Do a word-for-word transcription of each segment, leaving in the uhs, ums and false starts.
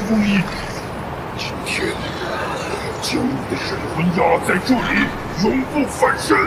封印。今天，将你的神魂压在这里，永不翻身。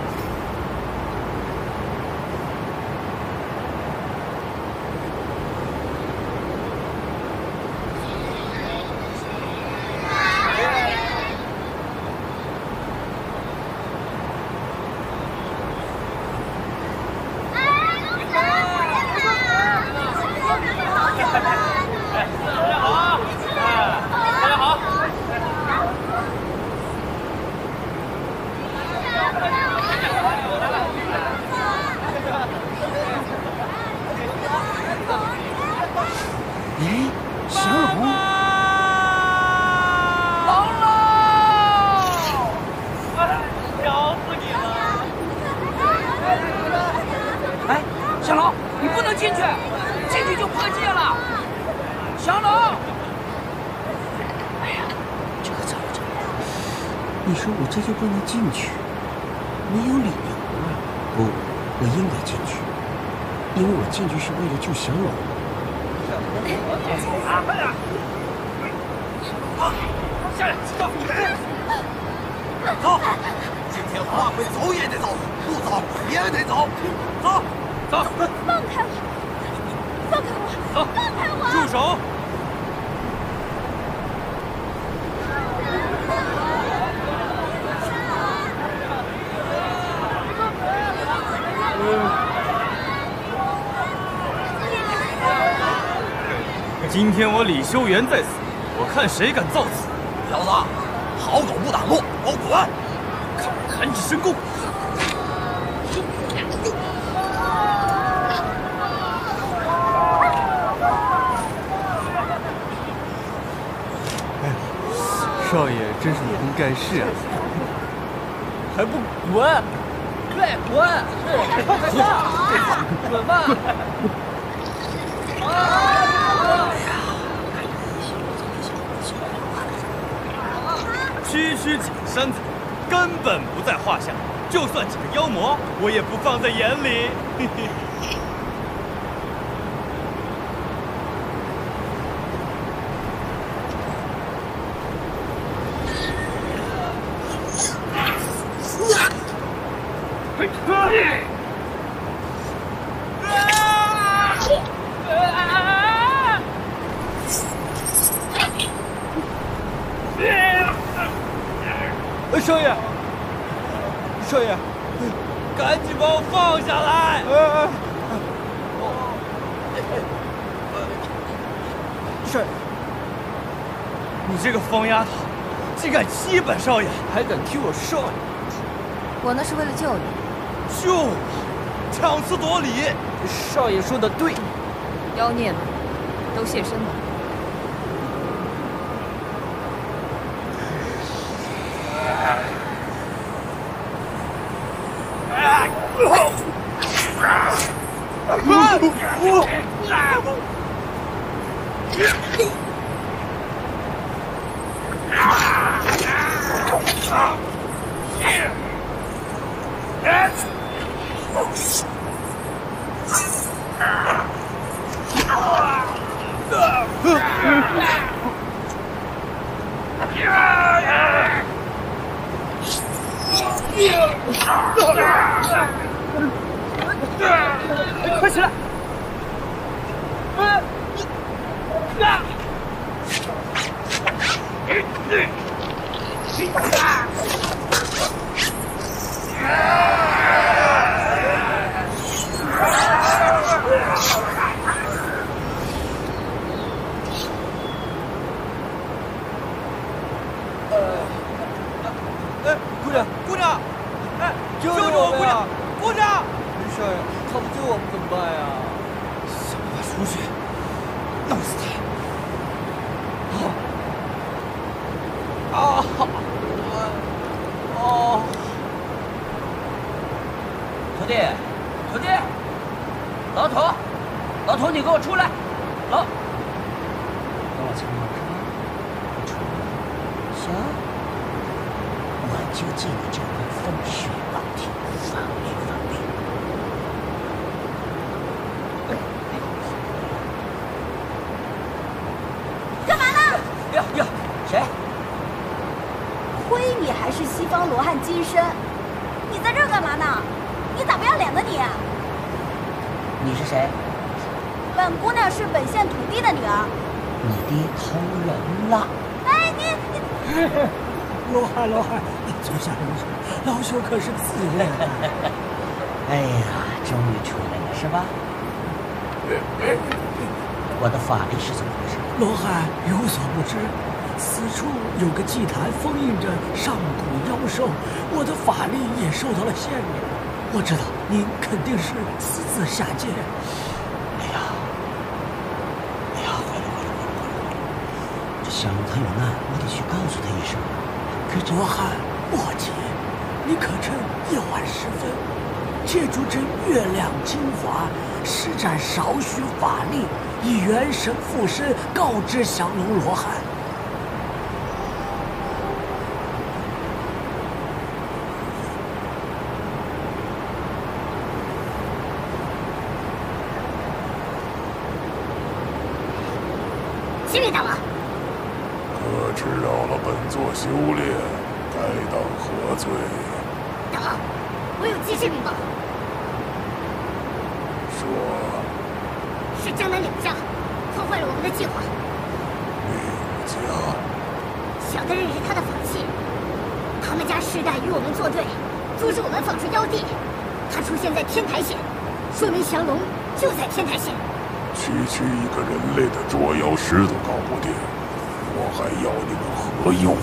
你说我这就不能进去，没有理由啊！不，我应该进去，因为我进去是为了救小龙。 下来，走！今天花魁走也得走，不走也得走，走，走！ 放开我！放开我！ 走！ 放开我！ 住手！ 今天我李修缘在此，我看谁敢造次！ 小子，好狗不打落，给我滚！ 看我砍指神功！ 哎，少爷真是有功盖世啊！ 还不滚！快滚！滚吧！ 区区几个山贼，根本不在话下。就算几个妖魔，我也不放在眼里。嘿嘿。 少爷，少爷，赶紧把我放下来！ 少爷，你这个疯丫头，竟敢欺本少爷， 还敢踢我少爷！ 我那是为了救你。 救我？强词夺理！ 少爷说的对。 妖孽们，都现身吧！ 快起来！哎，姑娘，姑娘，哎，救救我，姑娘，姑娘！少爷，他不救我们怎么办呀？ 想办法出去，弄死他！ 啊！哦！ 徒弟，徒弟，老头，老头，你给我出来！老，老秦老师，你出来！行，我就借你这根风水宝体，方便方便。 干嘛呢？ 呀呀，谁？ 亏你还是西方罗汉金身，你在这儿干嘛呢？你咋不要脸呢你？ 你是谁？ 本姑娘是本县土地的女儿。 你爹偷人了！ 哎，你你。 罗汉罗汉，坐下坐下，老朽可是自愿的。 哎呀，终于出来了是吧？我的法力是怎么回事？ 罗汉有所不知，此处有个祭坛封印着上古妖兽，我的法力也受到了限制。我知道您肯定是私自下界。 哎呀，哎呀，坏了坏了坏了坏了坏了！这小龙他有难，我得去告诉他一声。 可罗汉莫急，你可趁夜晚时分，借助这月亮精华，施展少许法力，以元神附身，告知降龙罗汉。 启禀大王， 可知扰了本座修炼，该当何罪？ 大王，我有急事禀报。 说。 是江南柳家破坏了我们的计划。 柳家。 小的认识他的法器，他们家世代与我们作对，阻止我们放出妖帝。他出现在天台县，说明降龙就在天台县。 区区一个人类的捉妖师都搞不定，我还要你们何用？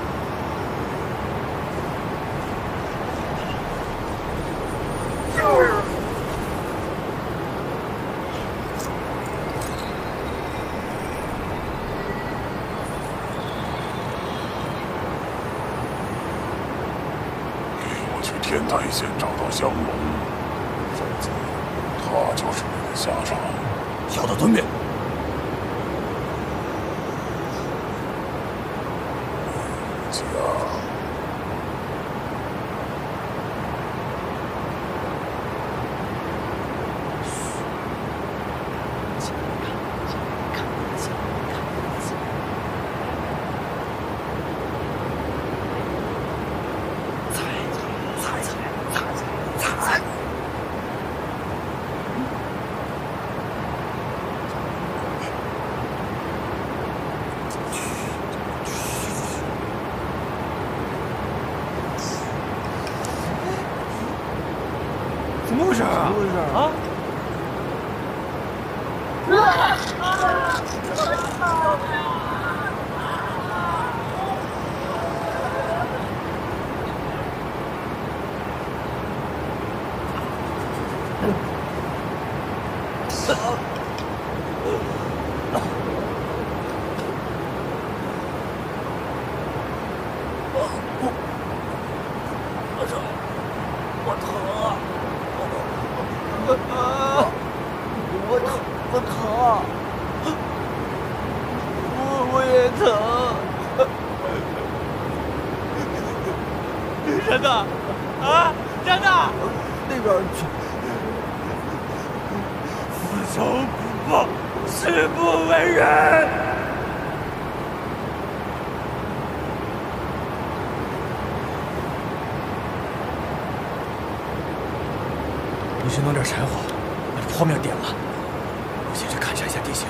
我去天台县找到降龙，否则他就是你的下场。 小的遵命。 家。 怎么回事啊？ 怎么回事啊？真的，啊，真的， 那边去。 父仇不报，誓不为人。 你去弄点柴火，把这泡面点了。我先去勘察一下地形。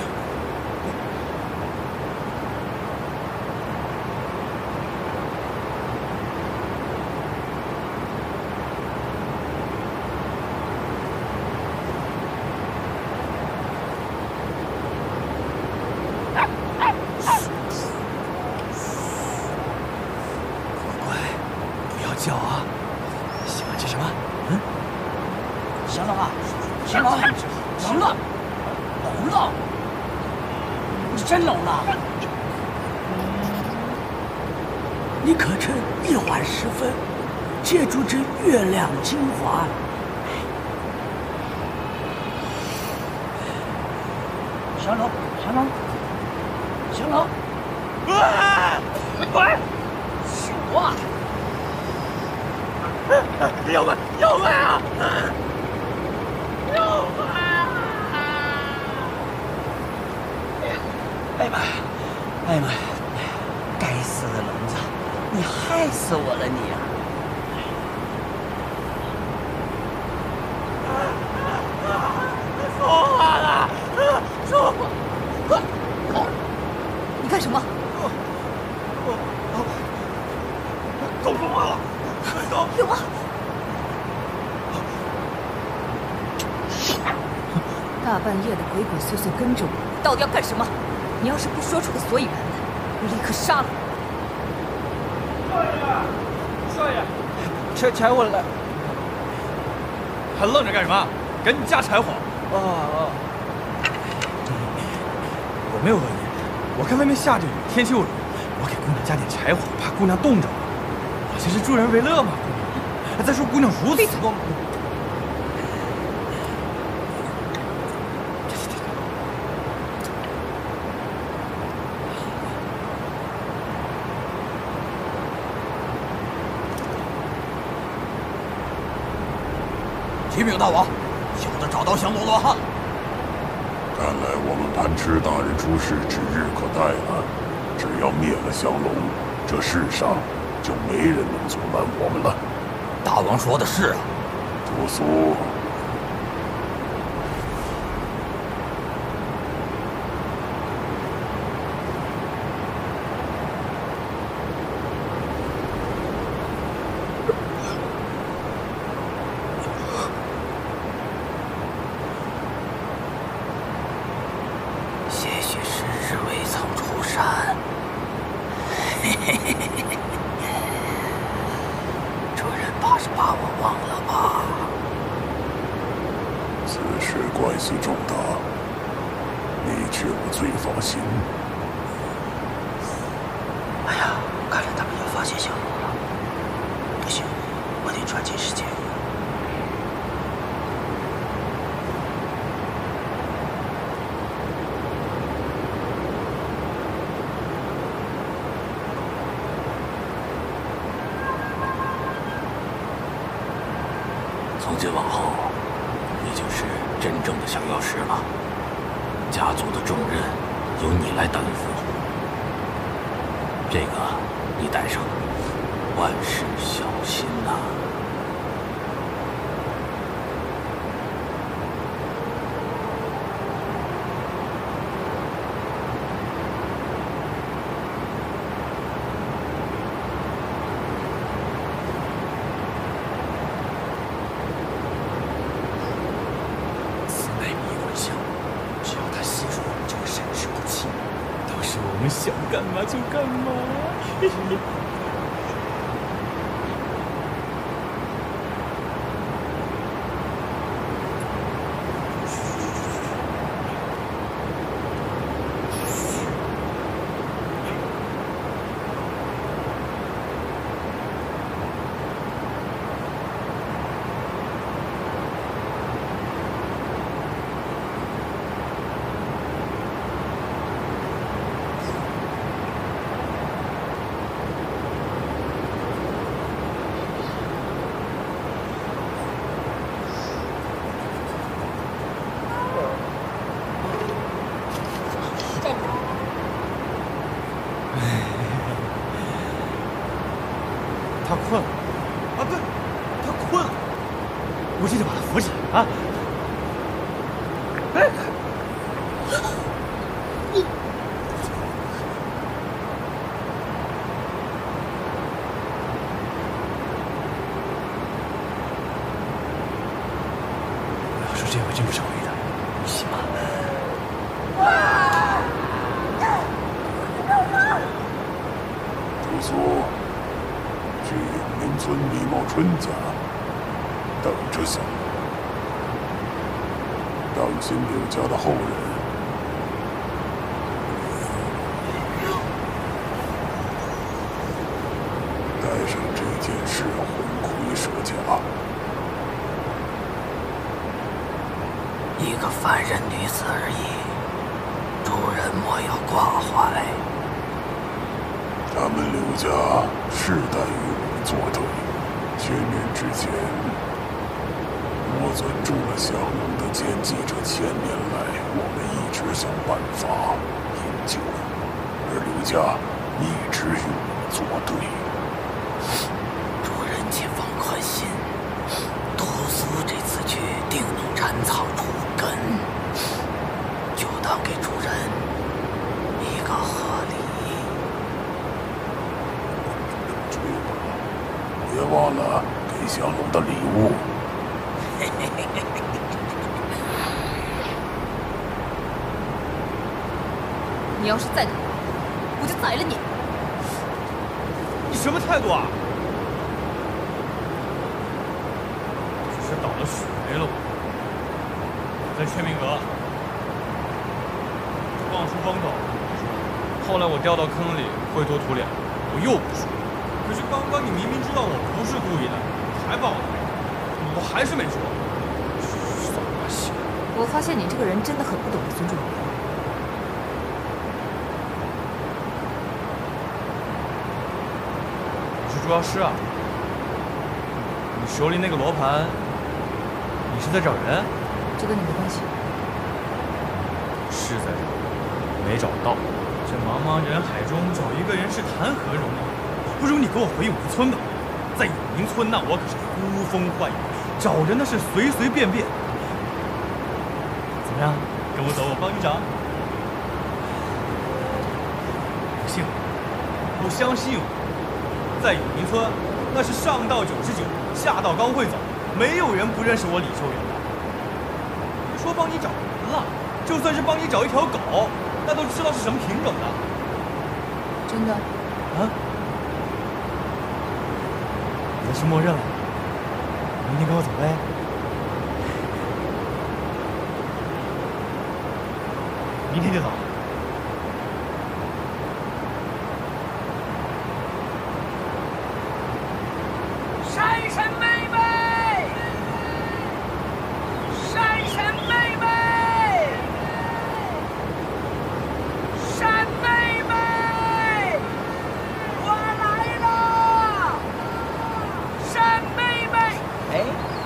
叫啊！喜欢吃什么？嗯， 降龙啊，降龙，龙了，龙了，是真龙了！ 你可趁夜晚时分，借助这月亮精华， 降龙，降龙，降龙！ 啊！喂， 是我。 妖怪，妖怪啊！妖怪啊！ 哎呀妈！哎呀妈！ 的聋子，你害死我了你啊！说话了，说话！ 你干什么？ 都说话了，走！ 有吗？大半夜的鬼鬼祟祟跟着我，到底要干什么？你要是不说出个所以然来，我立刻杀了你！ 少爷，柴柴火来， 还愣着干什么？赶紧加柴火！ 啊啊！ 我没有恶意，我看外面下着雨，天气又冷，我给姑娘加点柴火，怕姑娘冻着了。我这是助人为乐嘛，姑娘。再说姑娘如此多。 启禀大王，小的找到降罗罗汉了。 看来我们盘痴大人出事指日可待了。只要灭了降龙，这世上就没人能阻拦我们了。 大王说的是啊。 屠苏，关系重大，你却不最放心。 哎呀，看来他们要发现降龙了，不行，我得抓紧时间。从今往后，你就是真正的降妖师了。家族的重任由你来担负，这个你带上，万事小心呐、啊。 我们想干嘛就干嘛。他困了啊！对，他困了，我这就把他扶起来啊！哎，你，我要说这回真不是故意的，你信吗？ 屠苏。去永宁村李茂春家等着降龙，当心柳家的后人。带上这件事魂魁蛇甲。 一个凡人女子而已，主人莫要挂怀。 他们柳家世代与我们作对，千年之前，我攥住了降龙的剑戟，这千年来，我们一直想办法营救，而柳家一直与我们作对。 主人请放宽心，屠苏这次去定能斩草除根，就当给主人一个贺礼。 去吧，别忘了给降龙的礼物。 你要是再敢，我就宰了你！ 你什么态度啊？只是倒了血霉了我。在劝明阁，望叔帮走，后来我掉到坑里，灰头土脸，我又不说。可是刚刚你明明知道我不是故意的，还把我逮着，我还是没说。扫把星！ 我发现你这个人真的很不懂得尊重别人。 主要是啊，你手里那个罗盘，你是在找人？ 这跟你没关系。 是在找，没找到。这茫茫人海中找一个人是谈何容易？不如你给我回永宁村吧，在永宁村那我可是呼风唤雨，找人那是随随便便。怎么样？跟我走，我帮你找。不信，不相信我。在永宁村，那是上到九十九，下到高会走，没有人不认识我李秋元的。别说帮你找人了，就算是帮你找一条狗，那都知道是什么品种的。 真的？ 啊？你是默认了？明天跟我走呗。明天就走。 山神妹妹，山神妹妹，山妹妹，我来了！山妹妹， 哎，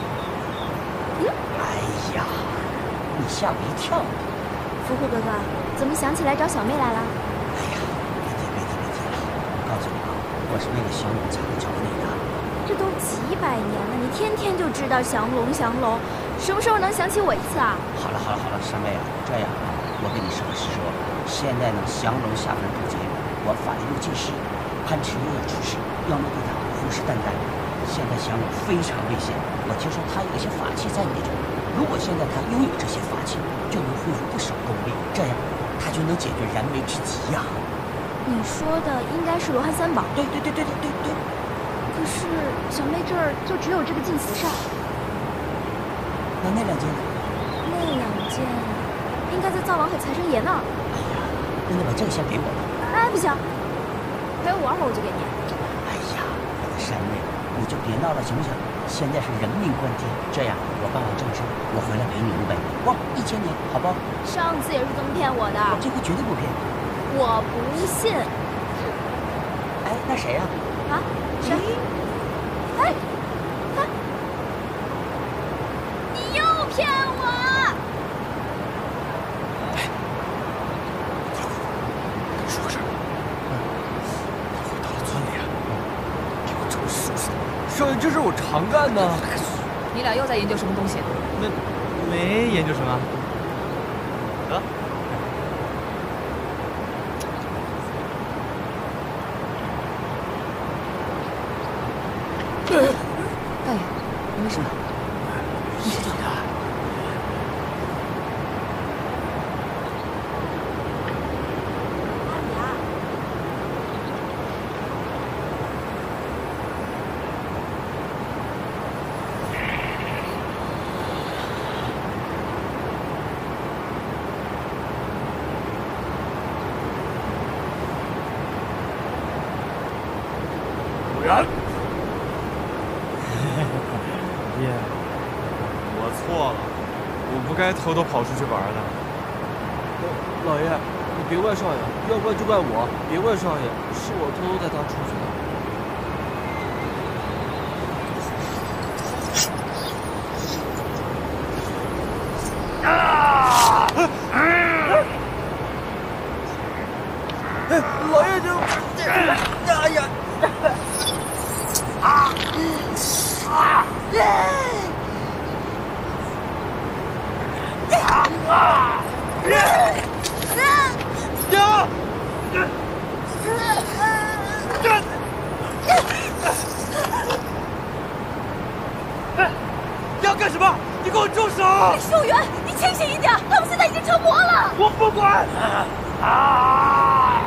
哎呀，你吓我一跳！ 福虎哥哥，怎么想起来找小妹来了？ 哎呀，别提别提别提了！我告诉你啊，我是为了降龙才会找你的。 这都几百年了，你天天就知道降龙降龙，什么时候能想起我一次啊？ 好了好了好了，三妹啊，这样啊，我跟你实话实说，现在呢，降龙下凡渡劫，我法力又尽失，潘池又要出事，要么对他虎视眈眈。现在降龙非常危险，我听说他有一些法器在那种，如果现在他拥有这些法器，就能恢复不少功力，这样他就能解决燃眉之急呀、啊。 你说的应该是罗汉三宝。 对对对对对对对。 可是小妹这儿就只有这个净福扇。 那那两件呢？ 那两件应该在灶王和财神爷那儿。 哎呀，那你把这个先给我吧。 哎，不行，陪我玩会儿我就给你。 哎呀，我的山妹，你就别闹了行不行？现在是人命关天，这样我办完正事，我回来陪你五百年，哇，一千年，好不好？ 上次也是这么骗我的。 我这回绝对不骗。 我不信。 哎，那谁呀、 啊？啊？谁？哎，哎，你又骗我！ 哎，快快快，跟你说个事儿。一会儿到了村里啊，给我找书生。 少爷，这是我常干的。 你俩又在研究什么东西？ 没没研究什么。得。 大爷，你没事吧？你是谁啊？ 不然。 爷，我错了，我不该偷偷跑出去玩的。 老爷，你别怪少爷，要怪就怪我，别怪少爷，是我偷偷带他出去的。 啊！ 哎，老爷就，哎呀！ 你要干什么？你给我住手！ 秀元，你清醒一点，他们现在已经成魔了。 我不管。啊！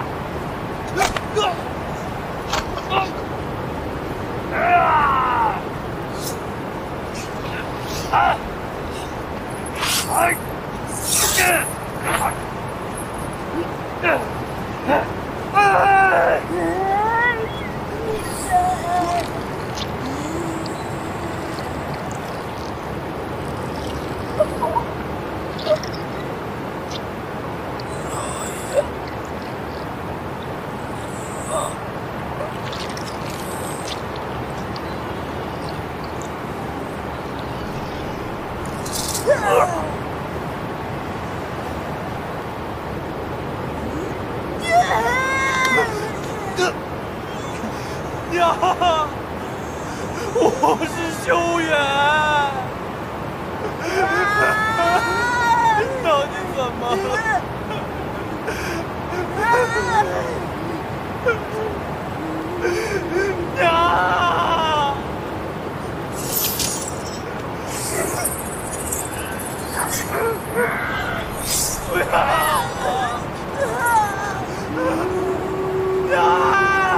啊！哎！娘，我是修远。娘，你怎么了？娘！不要！娘！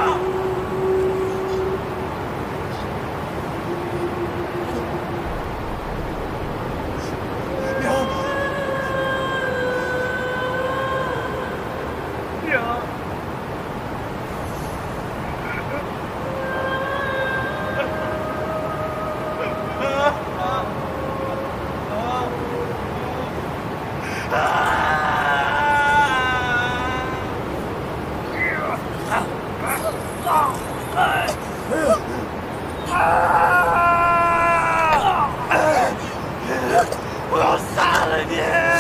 我要杀了你！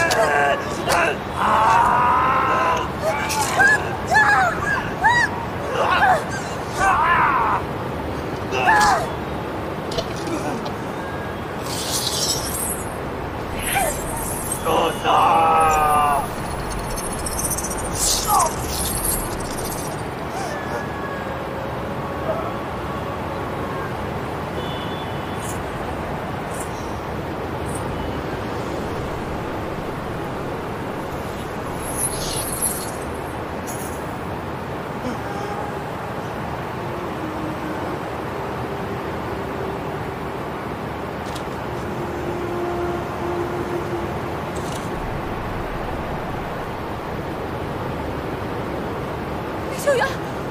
住手！ 秀元，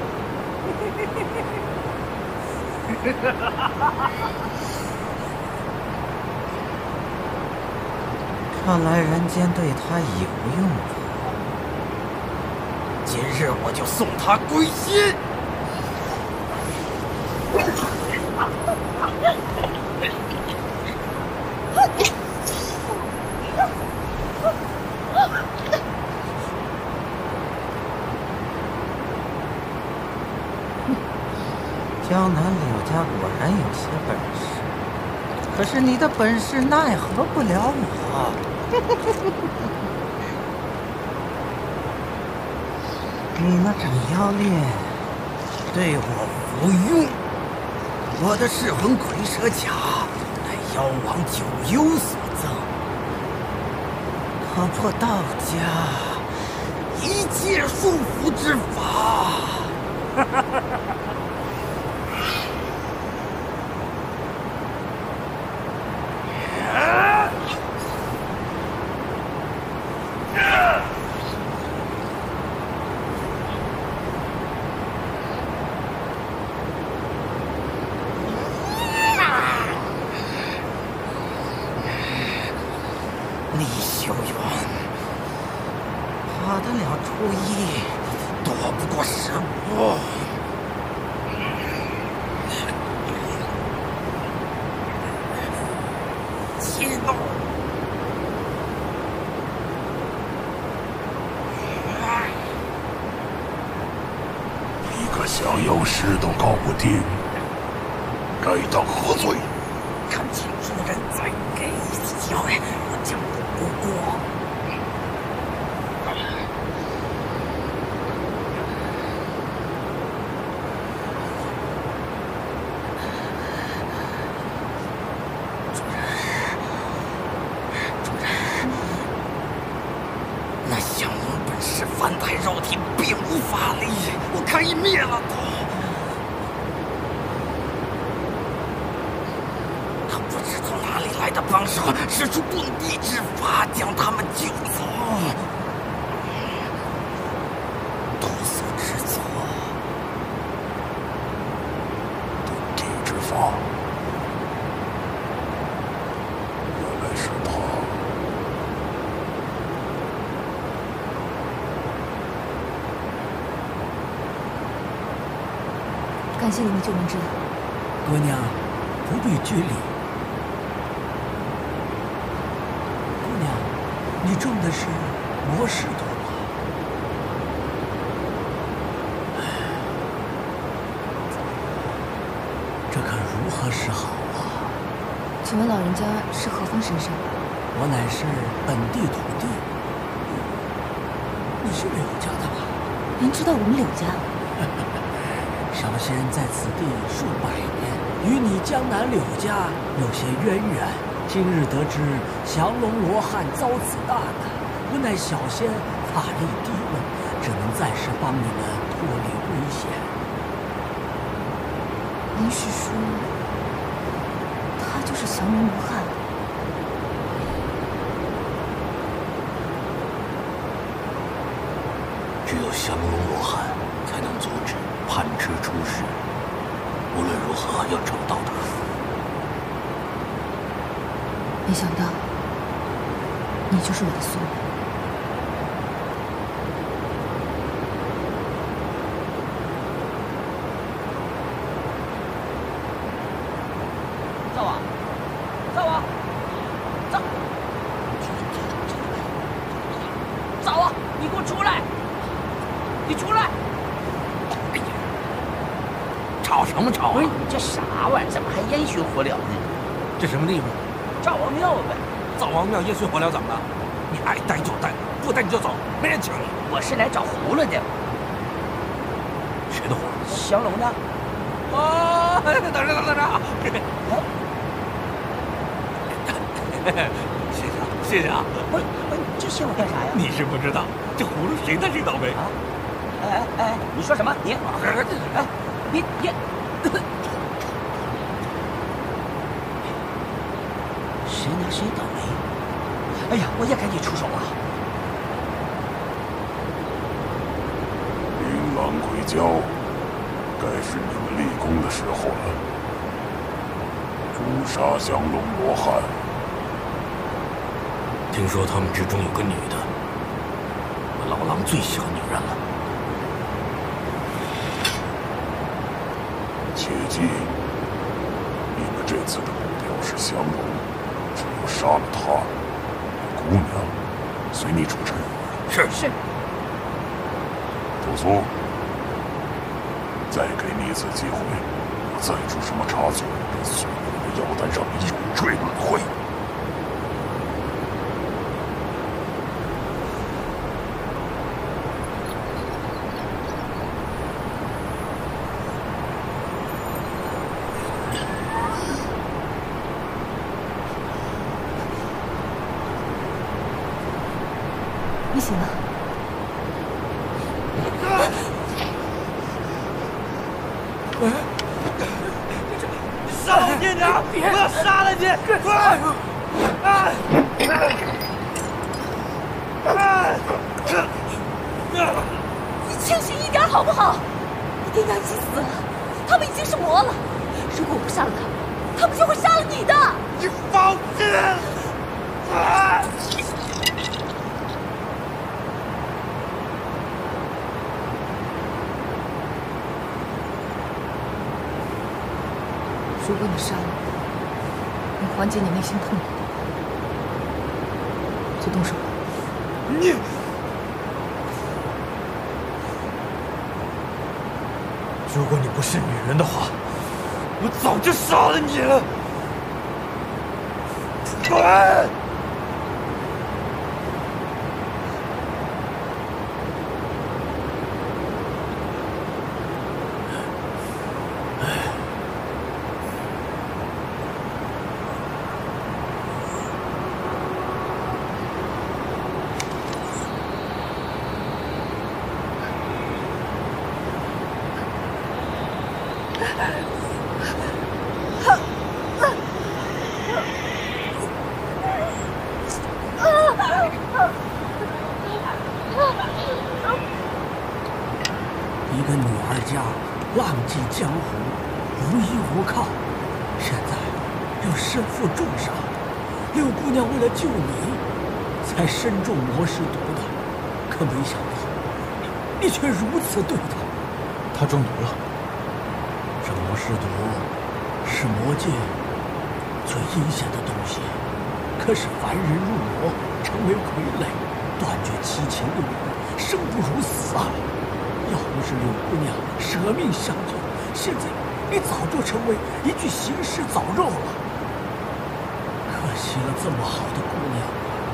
看来人间对他已无用了。今日我就送他归西。江南柳家果然有些本事，可是你的本事奈何不了我。你那整妖猎对我无用，我的噬魂蝰蛇甲乃妖王九幽所赠，可破道家一切束缚之法。李修远，怕得了初一，躲不过十五。激动！ 一个小妖师都搞不定，该当何罪？ 看清楚人再给一次机会，我将不过。 降龙本是凡胎肉体，并无法力，我可以灭了他。他不知从哪里来的帮手，使出遁地之法，将他们救走。屠苏之作， 遁地之法，原来是他。 感谢你们救命之恩， 姑娘，不必拘礼。姑娘，你中的是魔石毒吧？这可如何是好啊？ 请问老人家是何方神圣？ 我乃是本地土地。你是柳家的吧？ 您知道我们柳家？ 小仙在此地数百年，与你江南柳家有些渊源。今日得知降龙罗汉遭此大难，无奈小仙法力低微，只能暂时帮你们脱离危险。 您是说，他就是降龙罗汉？ 只有降龙罗汉才能阻止攀枝出世。无论如何要找到他。 没想到，你就是我的宿命。 赵王，赵王，赵，赵王，你给我出来！你出来！ 哎呀，吵什么吵啊？ 不是你这啥玩意儿？怎么还烟熏火燎呢？ 这什么地方？ 赵王庙呗。 灶王庙烟熏火燎怎么了？你爱待就待，不待你就走，没人请你。 我是来找葫芦的。 谁的葫芦？ 降龙的。 啊！等着等着等着！谢谢啊，谢谢啊！ 不是不是，这谢我干啥呀？ 你是不知道，这葫芦谁担谁倒霉啊？哎哎哎，你说什么？你哎，你你。谁拿谁倒霉？哎呀，我也赶紧出手啊！ 琳琅鬼蛟，该是你们立功的时候了。诛杀降龙罗汉。 听说他们之中有个女的，我老狼最喜欢女人了。 切记，你们这次的目标是降龙。只有杀了他，姑娘随你出城。 是是。 屠苏，再给你一次机会，我再出什么差错，便碎了你的腰单，让你永坠轮回。 你醒了。 杀我店长！我要杀了你！快！ 你清醒一点好不好？你爹娘已经死了，他们已经是魔了。如果我不杀了他们，他们就会杀了你的。 你放屁！啊！ 如果你杀了我，能缓解你内心痛苦，就动手吧。 你，如果你不是女人的话，我早就杀了你了。滚！ 个女儿家浪迹江湖，无依无靠，现在又身负重伤。六姑娘为了救你，才身中魔尸毒的，可没想到你却如此对她。 她中毒了。 这魔尸毒是魔界最阴险的东西，可使凡人入魔，成为傀儡，断绝七情六欲，生不如死啊！要不是柳姑娘舍命相救，现在你早就成为一具行尸走肉了。可惜了这么好的姑娘。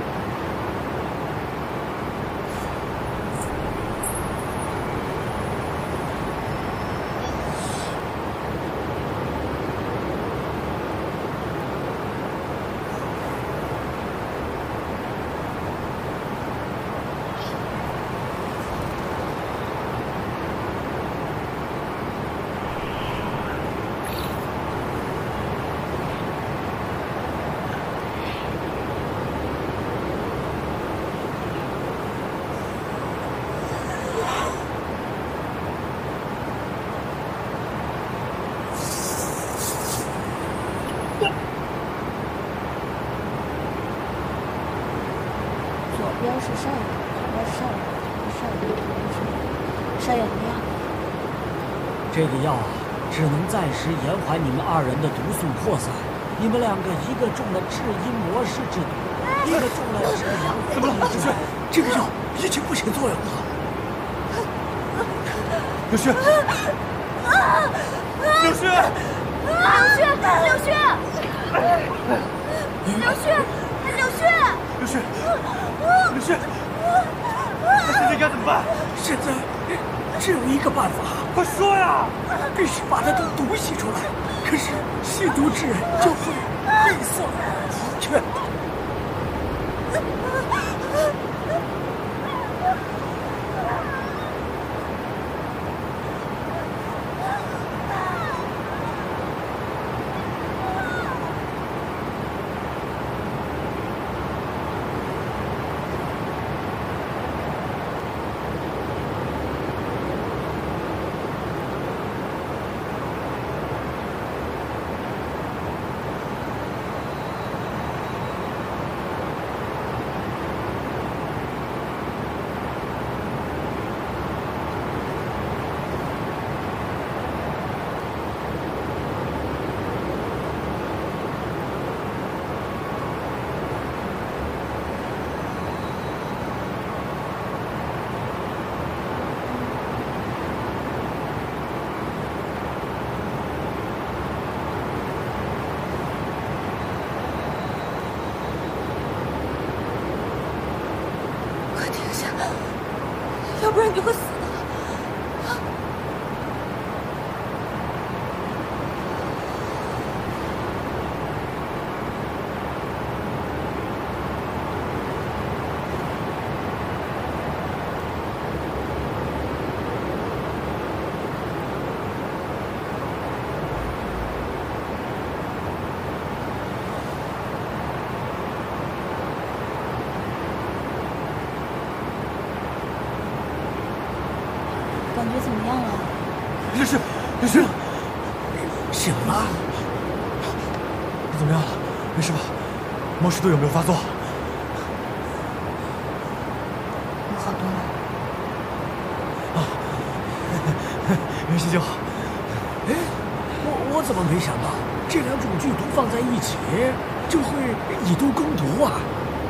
左边是少爷，左边是少爷，少爷，少爷怎么样？ 这个药啊，只能暂时延缓你们二人的毒素扩散。你们两个，一个中了至阴魔师之毒，一个中了至阳怎么了？柳絮，这个药已经不起作用了。 柳絮，柳絮， 柳絮，柳絮，柳絮，柳絮， 柳絮，柳絮，那现在该怎么办？ 现在只有一个办法， 快说呀！ 必须把他的毒吸出来。可是吸毒之人就会闭塞黄泉。 要不然你会死的。 感觉怎么样了？ 柳絮，柳絮， 醒了。 你怎么样了？没事吧？魔尸毒有没有发作？ 我好多了。 啊，没事就好。 哎，我我怎么没想到这两种剧毒放在一起就会以毒攻毒啊？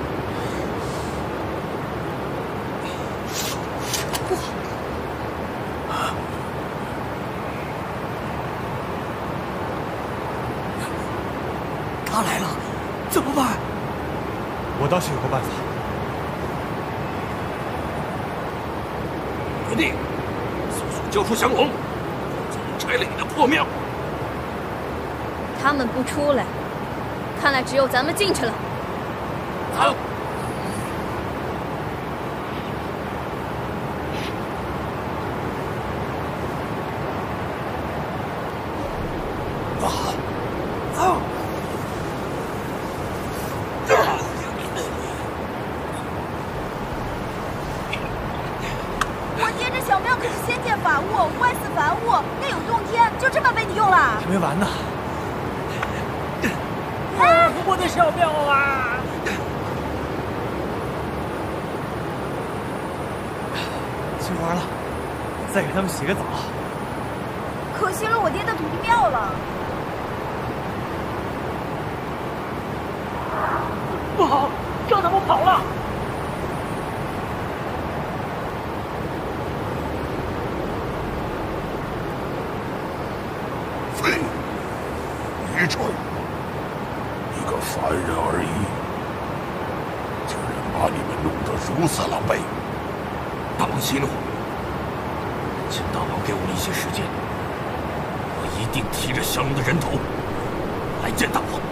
他来了，怎么办？ 我倒是有个办法。 徒弟，速速交出降龙，否则我拆了你的破庙。 他们不出来，看来只有咱们进去了。 走。 走，走。 我捏着小庙可是仙剑法法物，坏死凡物，内有洞天，就这么被你用了？ 还没完呢！ 哎，我的小庙啊！ 清完了，再给他们洗个澡。 可惜了我爹的土地庙了。 不好，叫他们跑了！ 废物，愚蠢！一个凡人而已，竟然把你们弄得如此狼狈！ 大王息怒，请大王给我们一些时间，我一定提着降龙的人头来见大王。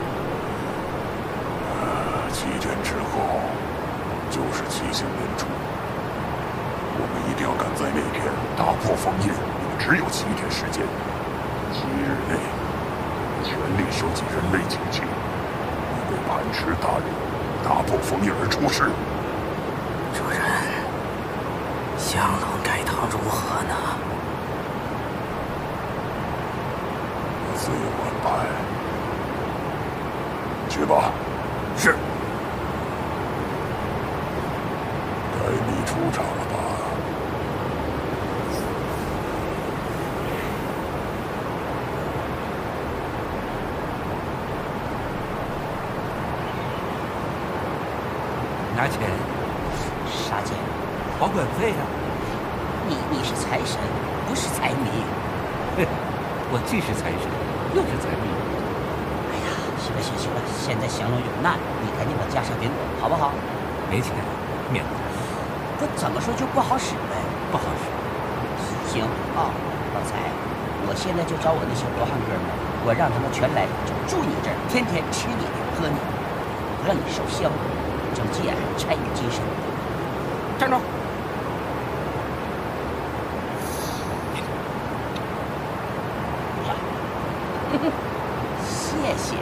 呃，七天之后就是七星年初，我们一定要赶在那天打破封印。你们只有七天时间，七日内全力收集人类精气，以为磐石大人打破封印而出世。 主人，降龙该当如何呢？ 最晚派，去吧。 是。 该你出场了吧？ 拿钱？啥钱？ 保管费呀、啊。 你你是财神，不是财迷。 我既是财神，又是财迷。 哎呀，行了行了行了，现在降龙有难，你赶紧把袈裟给我，好不好？ 没钱，免不了。 不怎么说就不好使呗。 不好使。 行啊，老财，我现在就找我那些罗汉哥们，我让他们全来，就住你这儿，天天吃你的，喝你的，不让你烧香，整戒参与精神。站住！谢谢。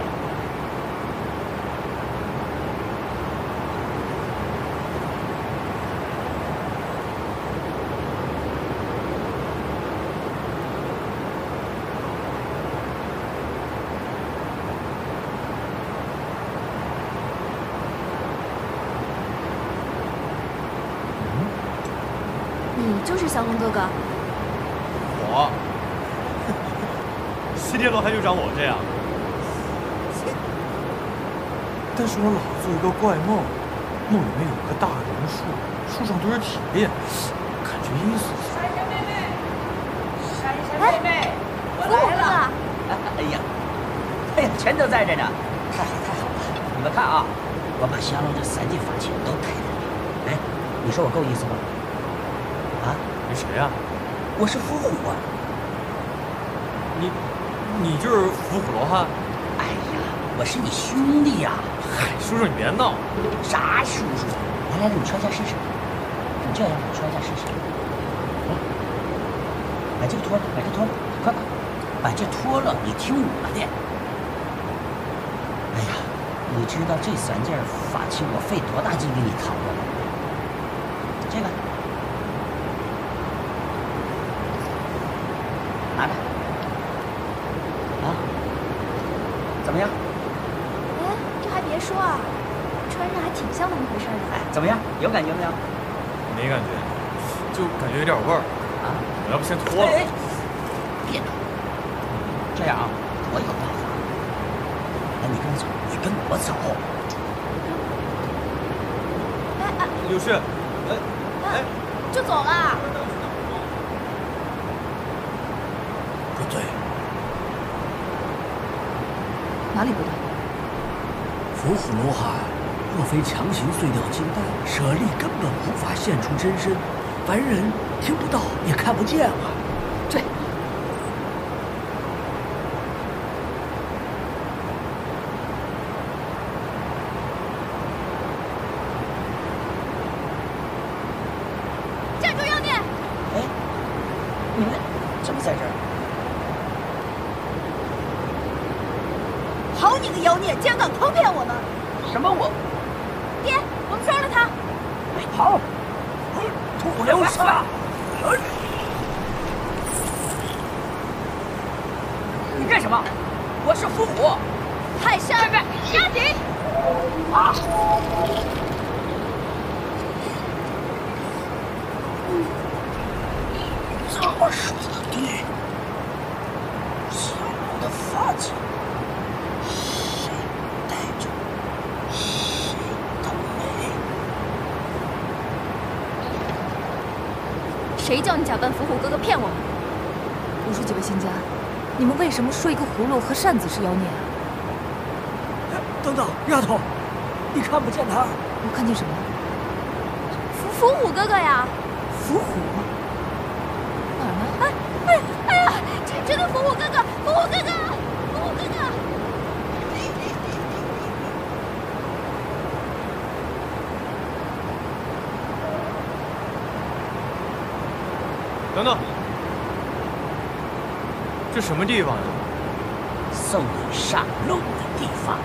你就是降龙哥哥。 我。西天罗汉就长我这样。但是我老做一个怪梦，梦里面有个大榕树，树上都是铁链，感觉阴森森。 珊珊妹妹，珊珊妹妹，我来了！ 哎呀，哎呀，全都在这呢，太好太好了！你们看啊，我把降龙这三件法器都带来了。哎，你说我够意思不？啊？ 你谁呀、啊？ 我是伏虎啊。 你，你就是伏虎罗汉？ 哎呀，我是你兄弟呀、啊！ 嗨，叔叔你别闹。 啥叔叔？来来来，你穿一下试试。你这样，你穿一下试试。来，把这个脱了，把这脱了，快快，把这脱了，你听我的。哎呀，你知道这三件法器我费多大劲给你扛的吗？这个。拿着，啊，怎么样？ 哎，这还别说啊，穿上还挺像那么回事的。 哎，怎么样？有感觉没有？ 没感觉，就感觉有点味儿。 啊， 我要不先脱了？ 哎，别动。这样啊，我有办法。哎，你跟我走，你跟我走。 哎哎， 柳絮，哎哎， 就走了。 不对， 哪里不对？ 伏虎罗汉若非强行碎掉金丹，舍利根本无法现出真身，凡人听不到也看不见啊！ 对。 站住妖孽！ 哎，你们怎么在这儿？ 好你个妖孽，竟然敢诓骗我们！ 什么我？ 爹，我们杀了他！ 好，土流沙！ 干什么？我是伏虎。 泰山压顶。啊！ 这么说的对，小龙的发髻，谁戴着，谁的美。 谁叫你假扮伏虎哥哥骗我们？ 我说几位仙家，你们为什么说一个葫芦和扇子是妖孽啊？ 等等，丫头，你看不见他？ 我看见什么？ 伏伏虎哥哥呀！ 伏虎？哪儿呢？ 哎哎哎呀！这真的伏虎哥哥，伏虎哥哥，伏虎哥哥！ 等等，这什么地方呀？ 送你上路的地方。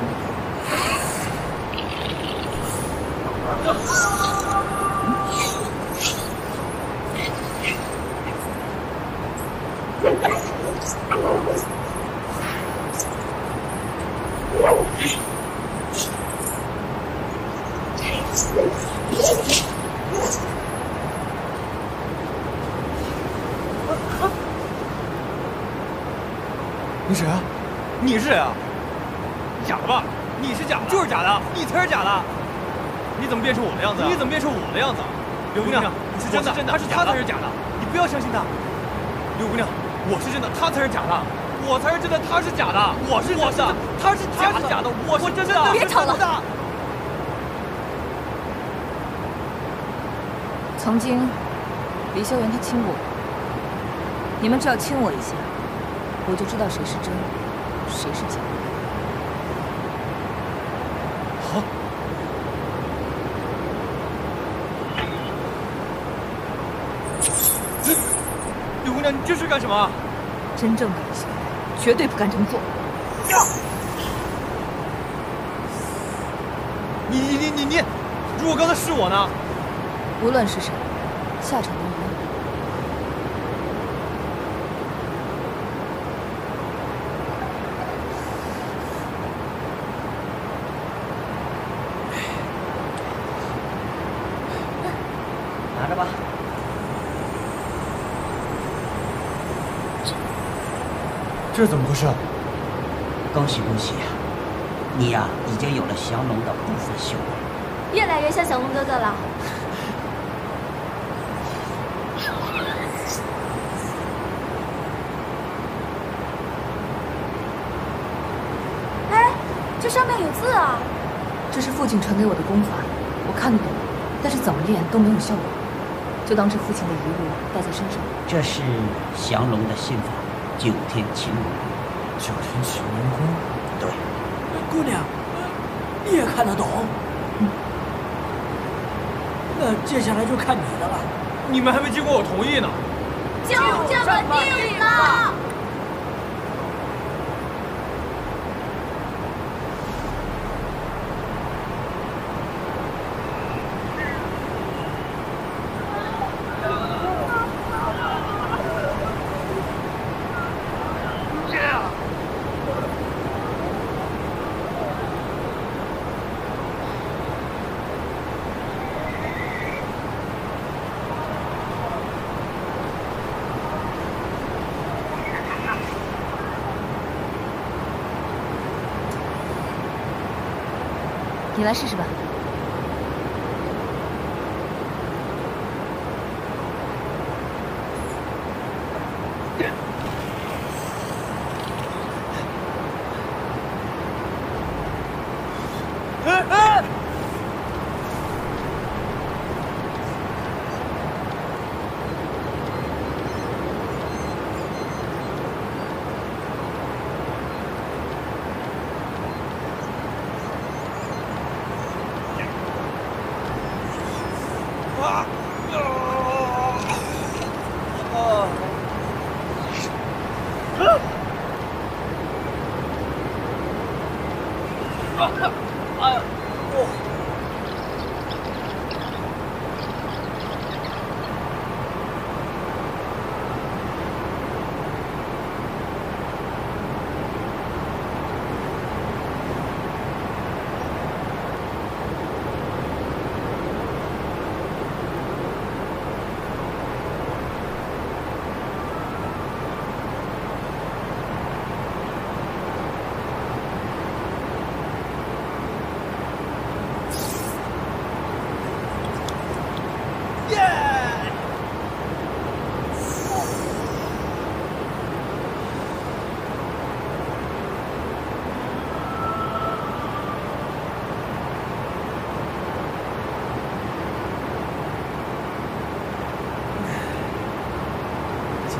你谁啊？你是谁啊？假的吧？你是假的，就是假的，你才是假的。你怎么变成我的样子？你怎么变成我的样子？柳姑娘，你是真的，真的，他是他才是假的，你不要相信他。柳姑娘，我是真的，他才是假的，我才是真的，他是假的，我是真的，他是他是假的，我是真的。 别吵了。曾经，李萧元他亲过我，你们只要亲我一下，我就知道谁是真，谁是假。 好。柳姑娘，你这是干什么？ 真正的李萧元绝对不敢这么做。 呀！你你你你你，如果刚才是我呢？ 无论是谁，下场都一样。 拿着吧。 这怎么回事？ 恭喜恭喜呀！你呀、啊，已经有了降龙的部分修为， 越来越像小龙哥哥了。哎，这上面有字啊！ 这是父亲传给我的功法，我看得懂，但是怎么练都没有效果，就当是父亲的遗物带在身上。 这是降龙的心法。九天擒龙功， 九天擒龙功， 对。 姑娘，你也看得懂？ 嗯。 那接下来就看你的了。 你们还没经过我同意呢。 就这么定了。 你来试试吧。 哎哎！啊！啊！啊！哎呀！哦！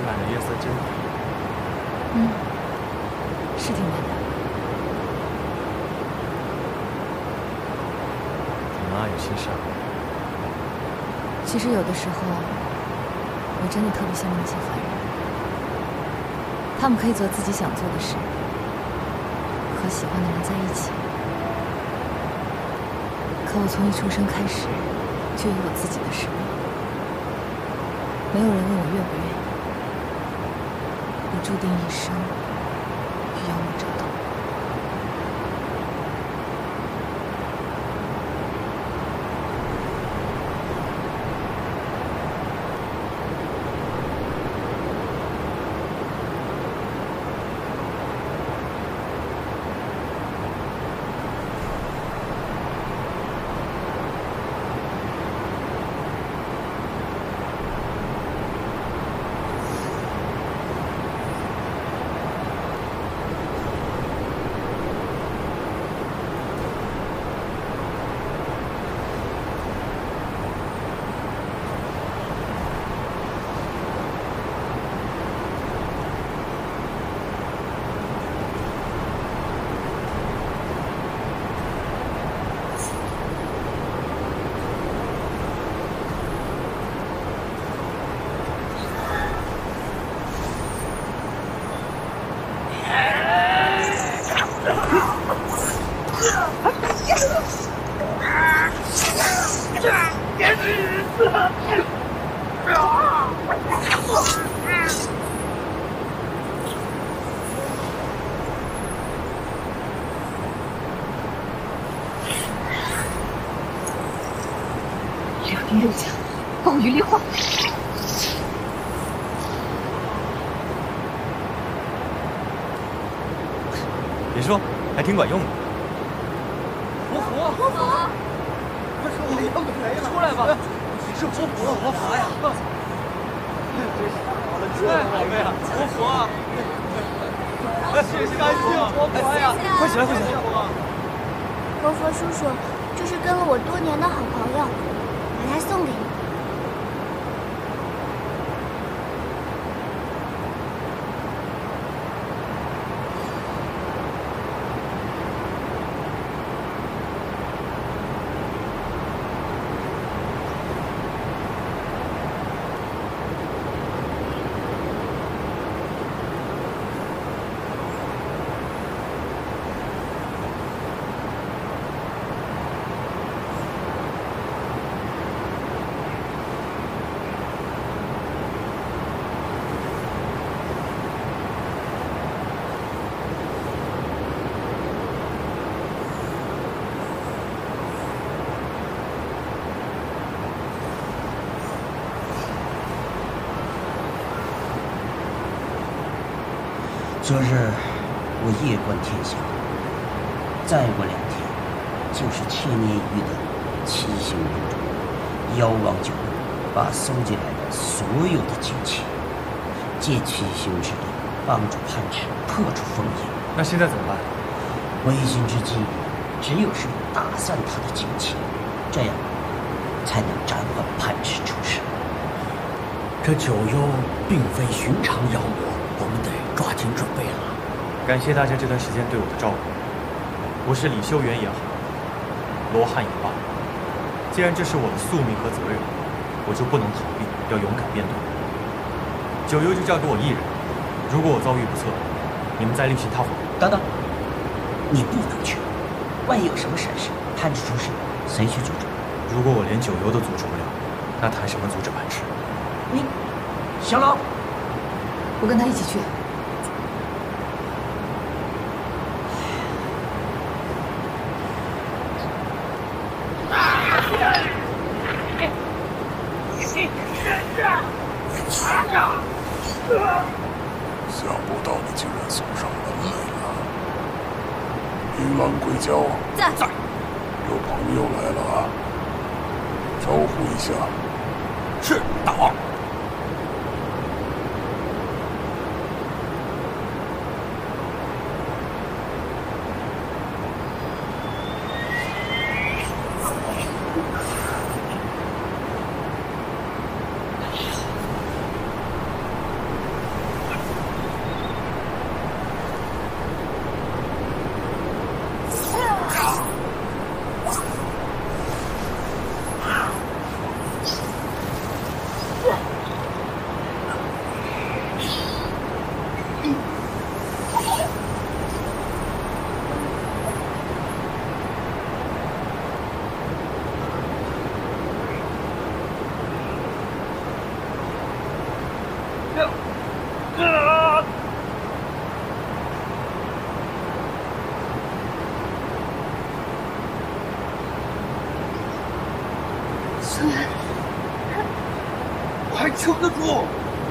满的月色真美。 嗯，是挺美的。 你妈有心事啊？ 其实有的时候，我真的特别羡慕那些凡人，他们可以做自己想做的事，和喜欢的人在一起。可我从一出生开始，就有我自己的使命，没有人问我愿不愿意，我注定一生与妖魔争斗。 六丁六将，暴雨梨花。 别说，还挺管用的。 活佛，活佛，快说，我要鬼了！出来吧！你是活佛，活佛呀！哎，好妹啊，活佛啊！谢谢感谢活佛呀！ 快起来，快起来！ 活佛叔叔，这是跟了我多年的好朋友，拿来送给你。 昨日我夜观天象，再过两天就是千年一遇的七星明珠。妖王九路把搜集来的所有的精气，借七星之力帮助潘池破除封印。 那现在怎么办？ 为今之计，只有是打散他的精气，这样才能暂缓潘池出世。 这九幽并非寻常妖魔，我们得抓紧准备了。 感谢大家这段时间对我的照顾，我是李修缘也好，罗汉也罢，既然这是我的宿命和责任，我就不能逃避，要勇敢面对。九幽就交给我一人，如果我遭遇不测，你们再另行他法。 等等，你不能去，万一有什么闪失，潘池出事，谁去阻止？ 如果我连九幽都阻止不了，那谈什么阻止潘池？ 你，降龙， 我跟他一起去。 想不到你竟然送上门来了，云岚鬼鲛， 在在， 有朋友来了，招呼一下。 是，大王。 虽然我还撑得住。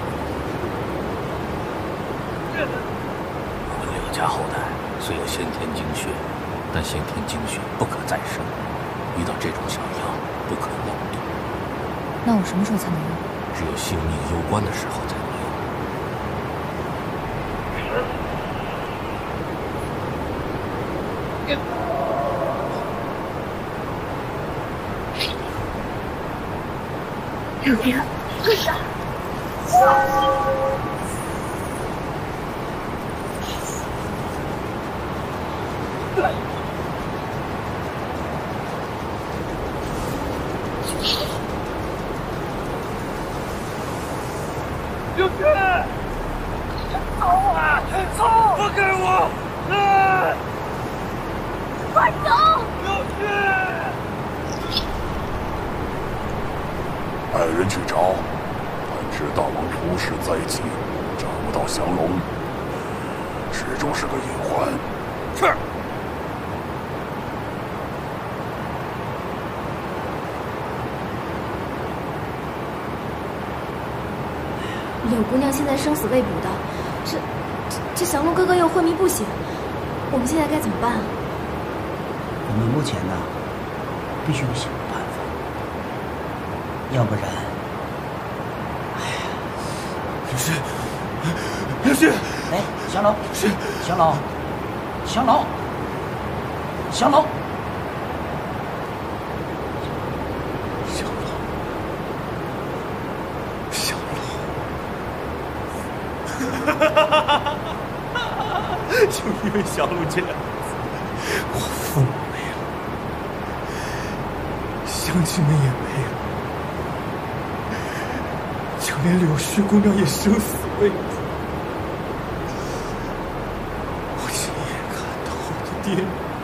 我们柳家后代虽有先天精血，但先天精血不可再生，遇到这种小药不可妄动。 那我什么时候才能用？ 只有性命攸关的时候才能用。 柳丁，退下！ 柳丁，走啊，走！放开我！啊！ 快走！ 柳丁。 派人去找，但知大王出事在即，找不到降龙，始终是个隐患。 是。 柳姑娘现在生死未卜的，这这这降龙哥哥又昏迷不醒，我们现在该怎么办啊？ 我们目前呢，必须得想个办法，要不然，哎呀， 可是，可是， 哎，降龙，是降龙，降龙，降龙。 就因为小鹿这两个字，我父母没了，乡亲们也没了，就连柳絮姑娘也生死未卜。我亲眼看到我的爹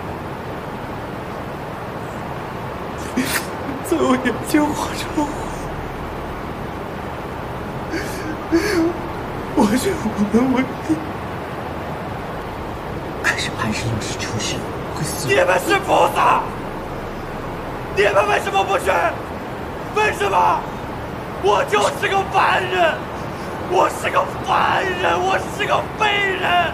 在我眼前化成灰，我是无能为力。 可是潘氏要是出事，会死。 你们是菩萨，你们为什么不去？为什么？我就是个凡人，我是个凡人，我是个废人。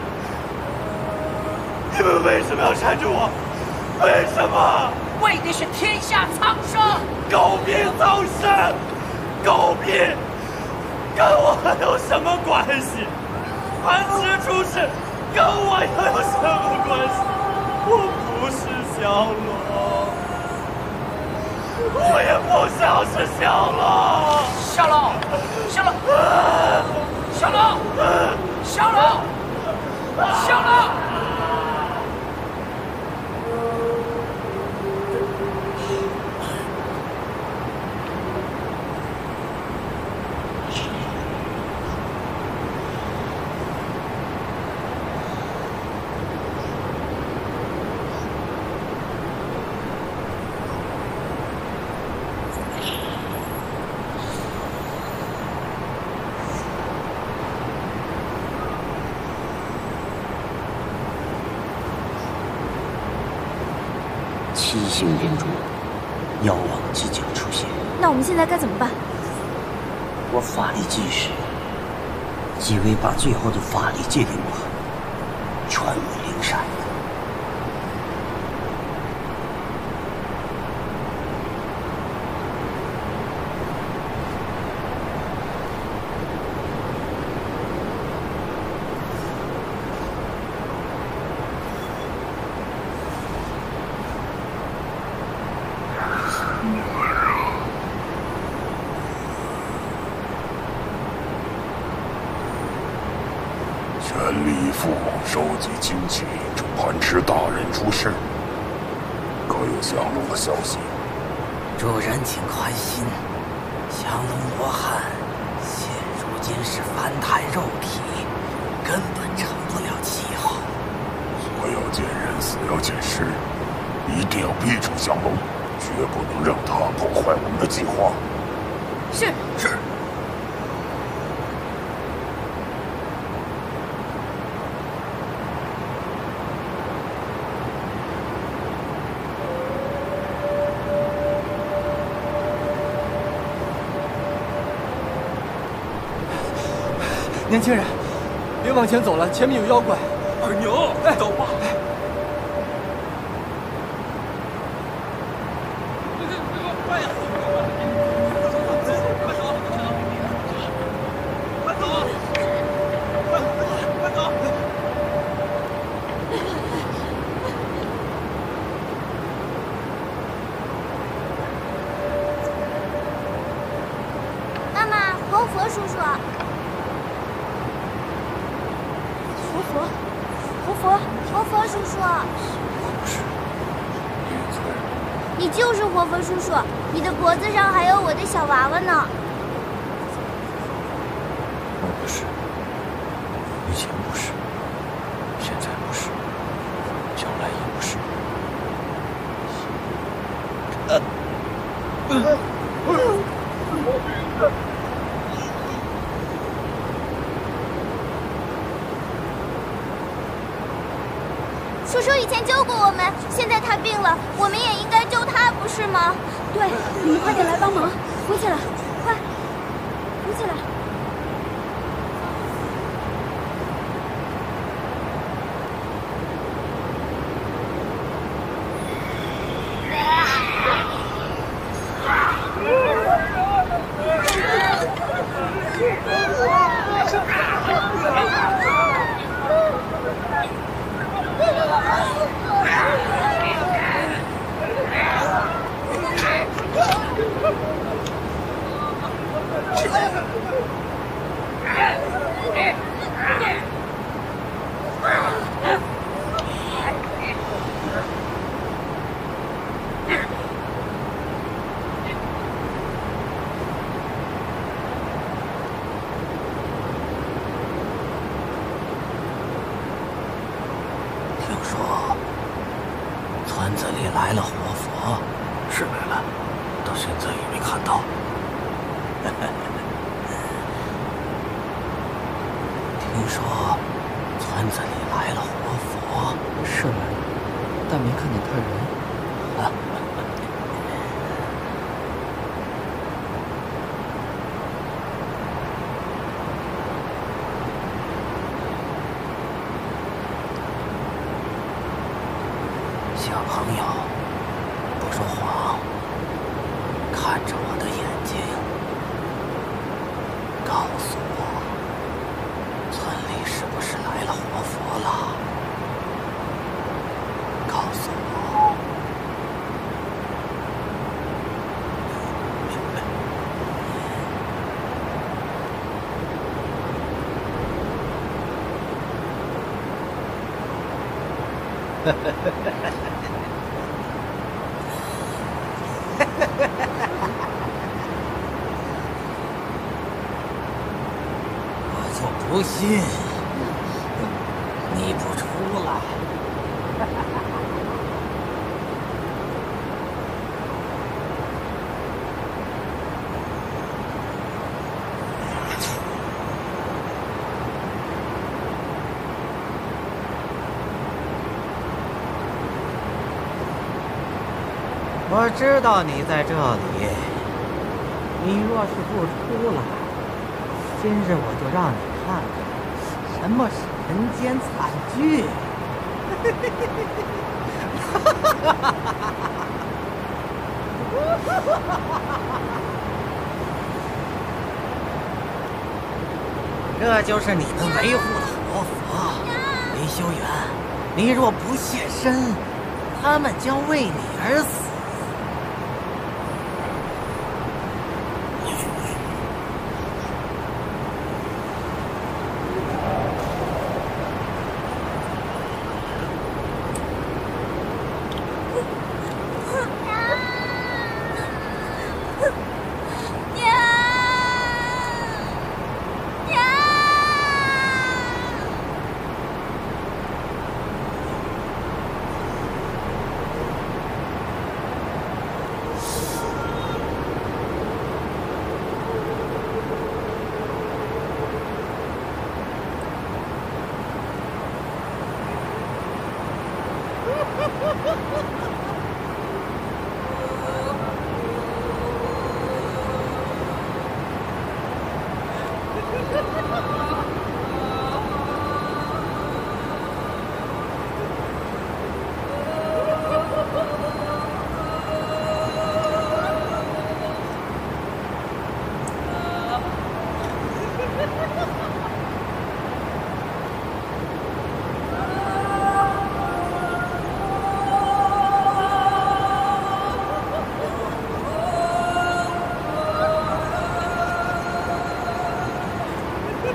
你们为什么要缠着我？为什么？ 为的是天下苍生。 狗屁苍生，狗屁，跟我有什么关系？潘氏出事。跟我又有什么关系？我不是降龙，我也不想是降龙。 降龙，降龙，降龙，降龙，降龙。 七星连珠，妖王即将出现。 那我们现在该怎么办？ 我法力尽失，几位把最后的法力借给我，传为灵山。 全力以赴收集精气，趁潘池大人出事。可有降龙的消息？ 主人请宽心，降龙罗汉现如今是凡胎肉体，根本成不了气候。 活要见人，死要见尸，一定要逼出降龙，绝不能让他破坏我们的计划。 是是。 年轻人，别往前走了，前面有妖怪。 二牛， 哎， 走吧。 哎叔叔，你的脖子上还有我的小娃娃呢。 我不是，以前不是，现在不是，将来也不是。 叔叔以前救过我们，现在他病了，我们也应该救他，不是吗？ 对，你们快点来帮忙，扶起来，快，扶起来。 小朋友，不说谎，看着我的眼睛，告诉我，村里是不是来了活佛了？告诉我。哈哈哈哈哈！ 我就不信你不出来！我知道你在这里。你若是不出来，今日我就让你看看什么是人间惨剧。这就是你们维护的活佛，维修员。你若不现身，他们将为你而死。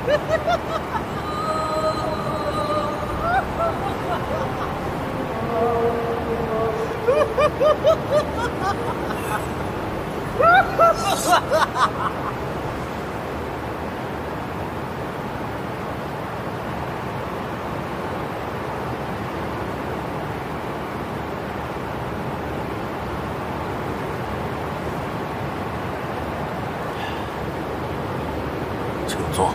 请坐。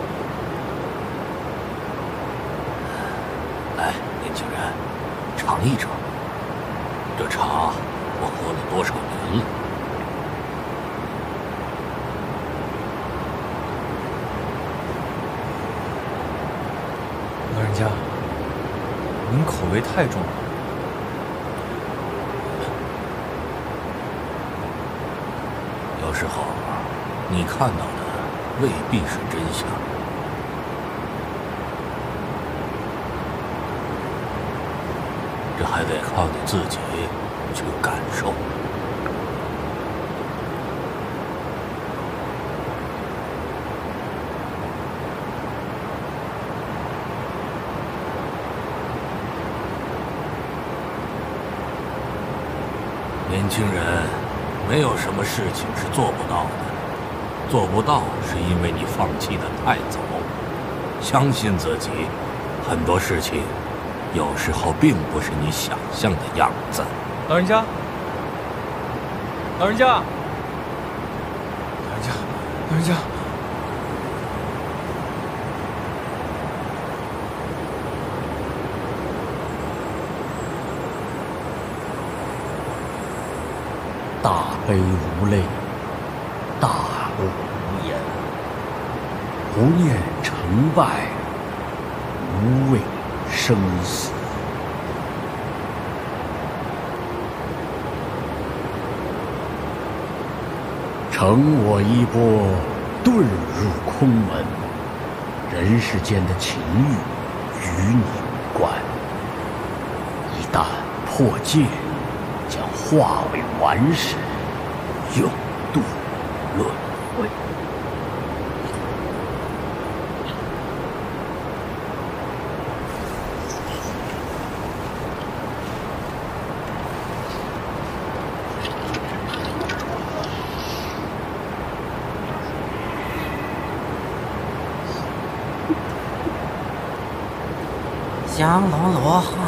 来，年轻人，尝一尝，这茶我喝了多少年了？ 老人家，您口味太重了。 有时候，你看到的未必是真相。这还得靠你自己去感受。年轻人，没有什么事情是做不到的。做不到是因为你放弃的太早。相信自己，很多事情有时候并不是你想象的样子。 老人家，老人家，老人家，老人家。 大悲无泪，大恶无言，不念成败，无畏生死。乘我衣钵，遁入空门，人世间的情欲与你无关。一旦破戒，将化为顽石，永堕轮回。 降龙罗汉，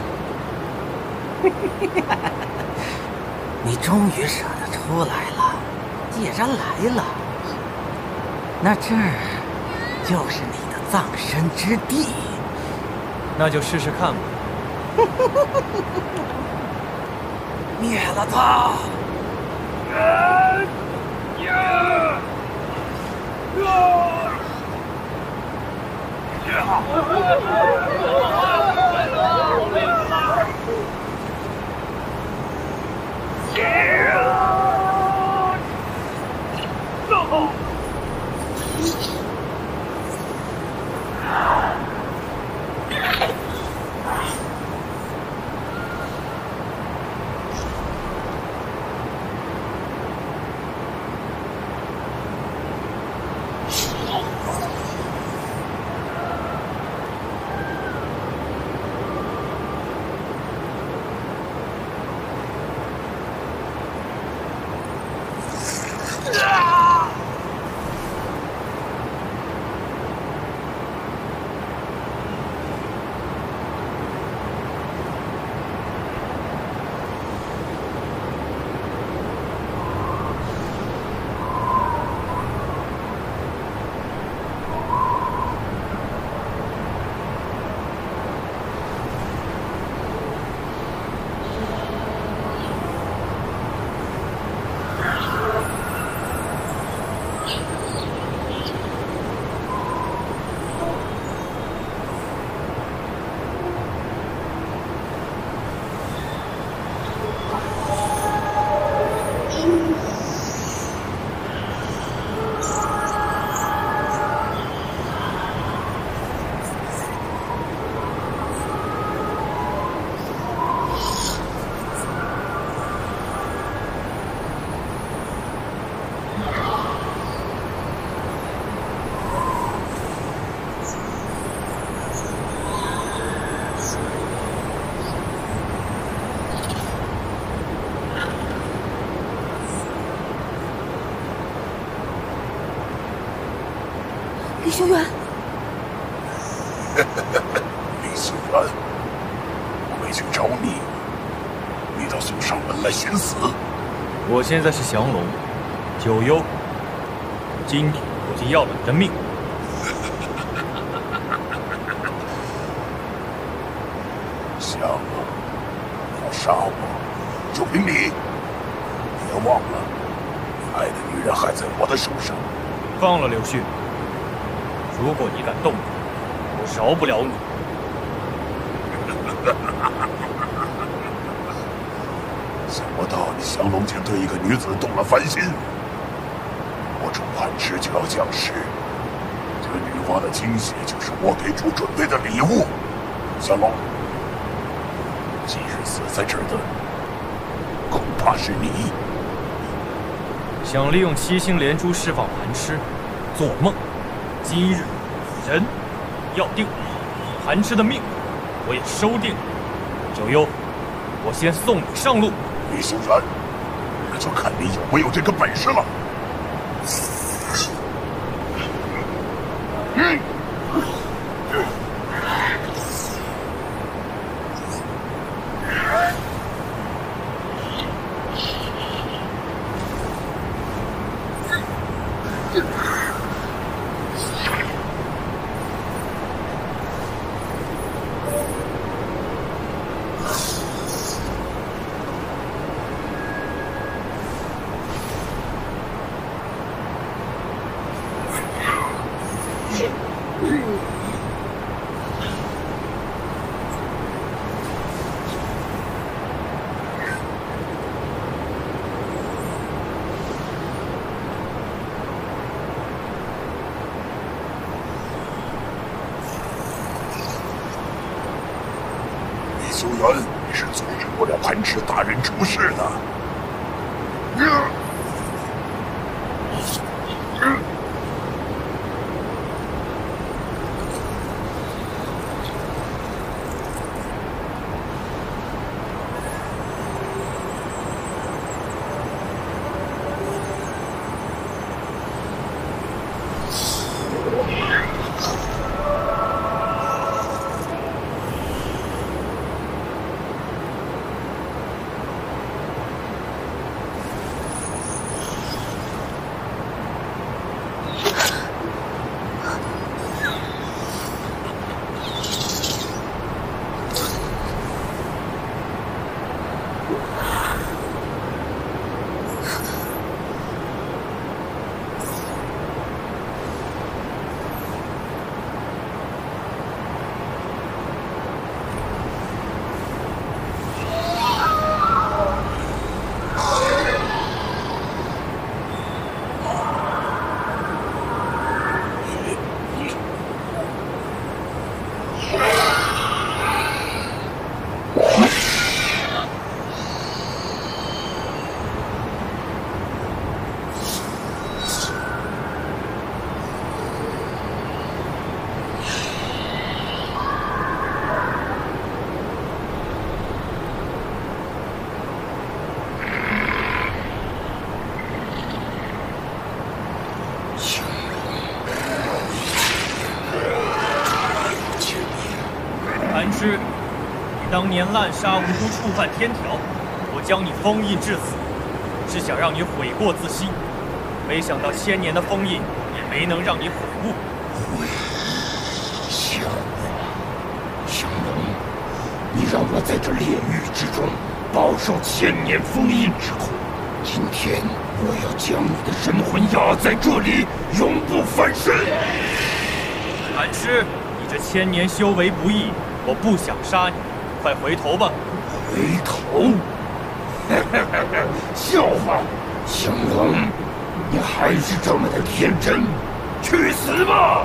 你终于舍得出来了。既然来了，那这儿就是你的葬身之地。 那就试试看吧。 灭了他！ 李修缘， 李修缘，我没去找你，你倒送上门来寻死。 我现在是降龙，九幽，今天我就要了你的命。 想啊，要杀我，就凭你！别忘了，你爱的女人还在我的手上。 放了柳絮，如果你敢动我，我饶不了你。 想不到你降龙竟对一个女子动了凡心。我主磐石就要降世，这女娲的精血就是我给主准备的礼物。降龙，今日死在这儿的，恐怕是你。 想利用七星连珠释放磐石，做梦！今日人要定，磐石的命我也收定了。九幽，我先送你上路。 李修缘，那就看你有没有这个本事了。嗯。修缘，你是阻止不了磐石大人出世的。嗯嗯磐石，你当年滥杀无辜，触犯天条，我将你封印至此，是想让你悔过自新。没想到千年的封印也没能让你悔悟。 降龙，降龙，你让我在这炼狱之中饱受千年封印之苦。今天我要将你的神魂压在这里，永不翻身。 磐石，你这千年修为不易。我不想杀你，快回头吧！ 回头？笑话！降龙，你还是这么的天真，去死吧！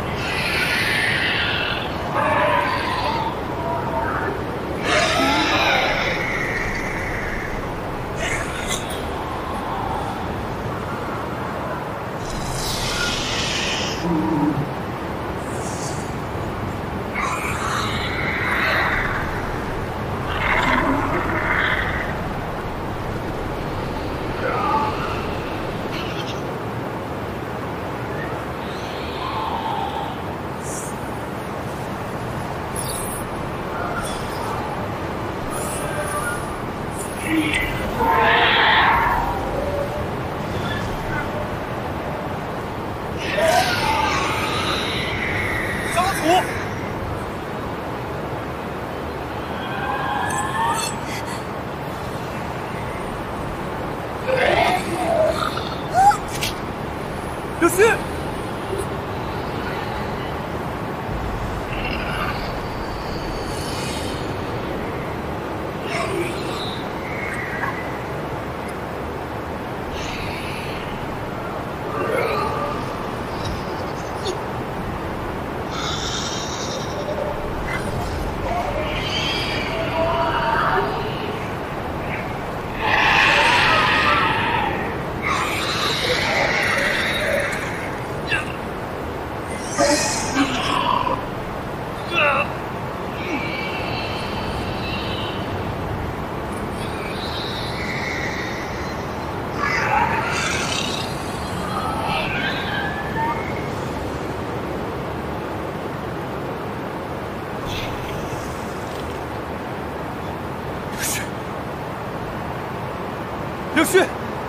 刘旭。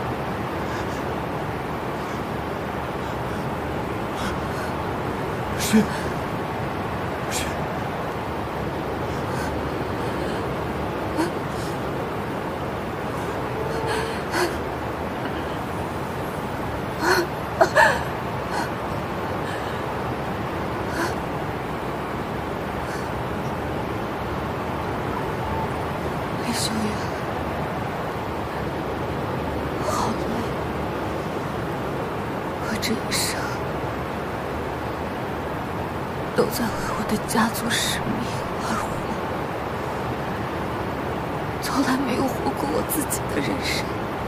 是，是。 李修远，好累，我这一生。 都在为我的家族使命而活，从来没有活过我自己的人生。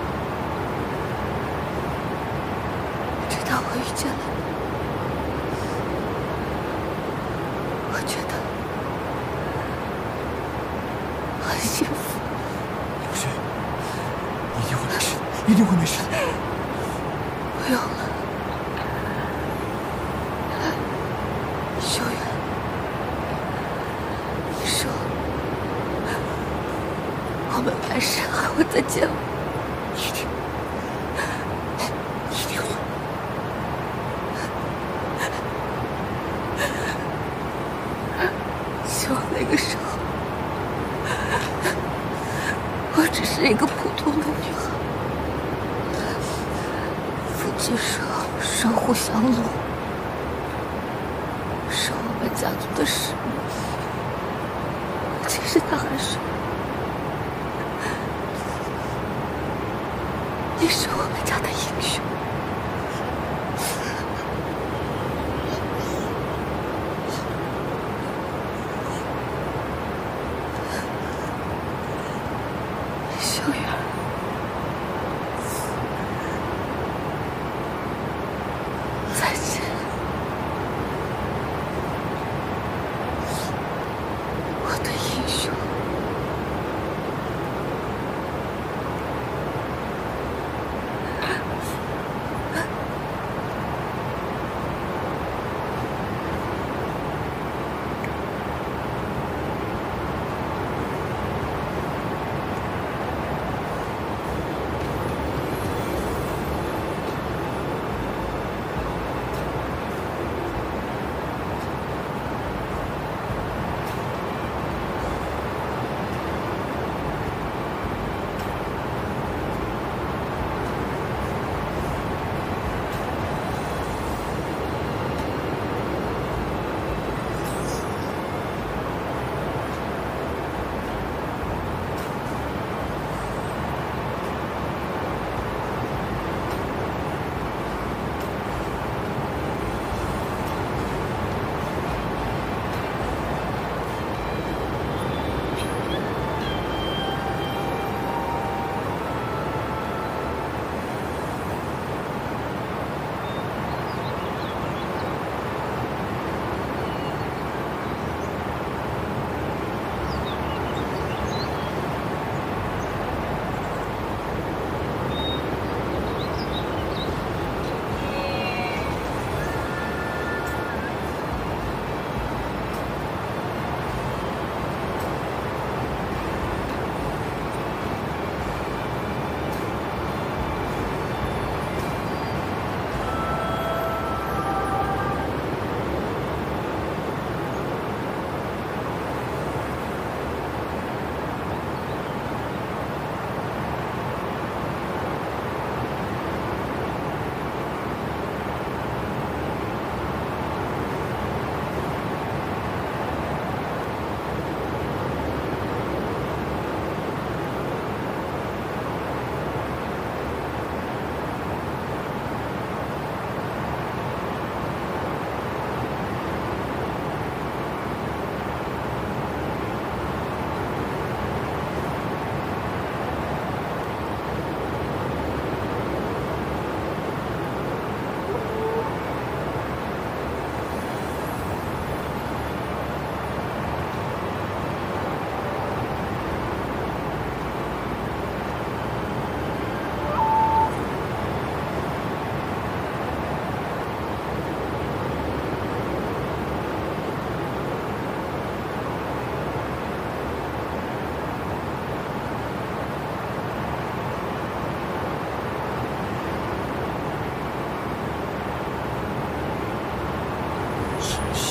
直到我遇见了你，我觉得很幸福。 刘雪，你一定会没事的，一定会没事的。 不用了。 修远，你说我们来世还会再见吗？ 一定，一定会。 希望那个时候，我只是一个普通的女孩，夫妻守守护降龙。 是我们家族的使命。其实他还说，你是我们家的英雄。修远，再见。 我的英雄，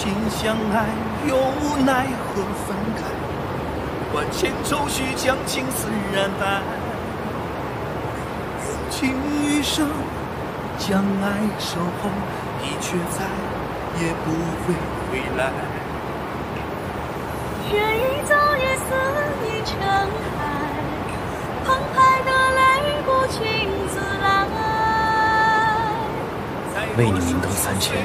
心相爱，又奈何分开？万千愁绪将情丝染白，用尽余生将爱守候，你却再也不会回来。 人已走，也思念成海，澎湃的泪不请自来。 为你明灯三千，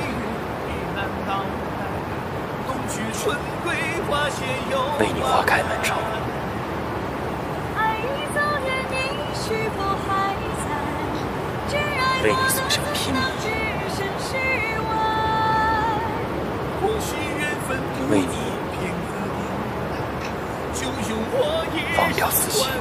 为你花开满城。为你所向披靡，为你忘掉思绪。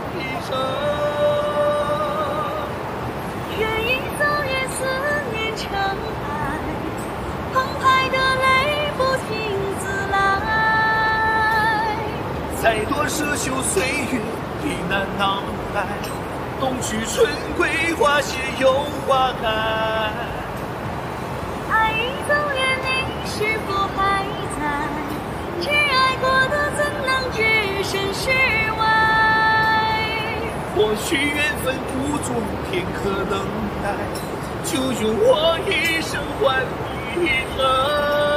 人已走，也思念成海，澎湃的泪不请自来。 再多奢求岁月亦难当来，冬去春归花谢又花开。 爱已走远，你是否还在？挚爱过的怎能置身事外？ 或许缘分不做片刻等待，就用我一生换一生。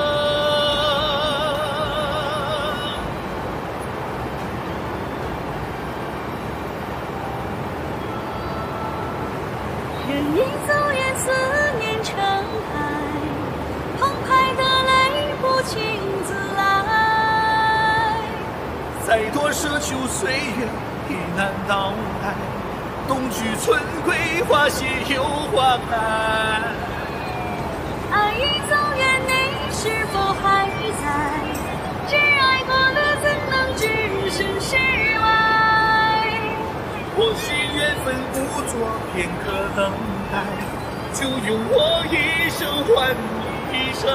人已走远，思念成海，澎湃的泪不请自来。 再多奢求岁月亦难到来，冬去春归花谢又花开。 爱已走远，你是否还在？挚爱过的怎能置身事外？ 或许缘分不做片刻等待，就用我一生换一生。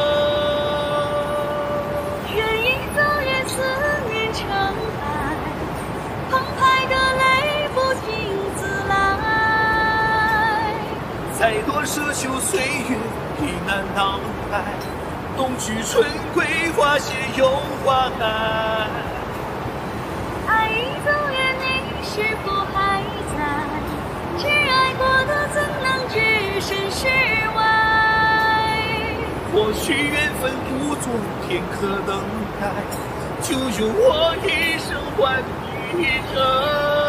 人已走远，思念成海，澎湃的泪不请自来。 再多奢求岁月亦难当来，冬去春归花谢又花开。 爱已走远，你是否还在？挚爱过的怎能置身事外？ 或许缘分不做片刻等待，就用我一生换一生。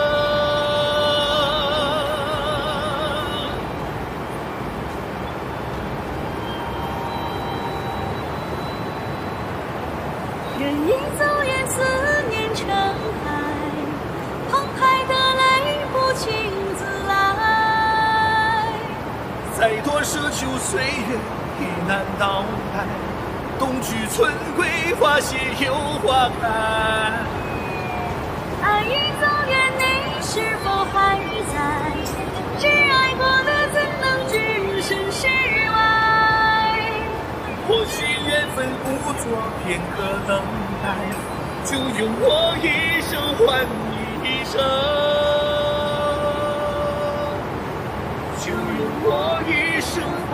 人已走远，思念成海，澎湃的泪不请自来。 再多奢求岁月亦难到来，冬去春归花谢又花开。 爱已走远，你是否还在？挚爱过的怎能置身事外？ 或许缘分不做片刻等待，就用我一生换一生，就用我一生。